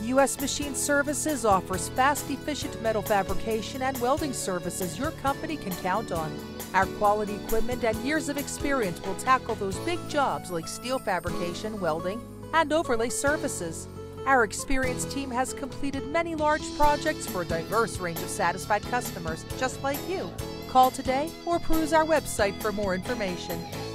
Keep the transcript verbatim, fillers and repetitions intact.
U S Machine Services offers fast, efficient metal fabrication and welding services your company can count on. Our quality equipment and years of experience will tackle those big jobs like steel fabrication, welding, and overlay services. Our experienced team has completed many large projects for a diverse range of satisfied customers just like you. Call today or peruse our website for more information.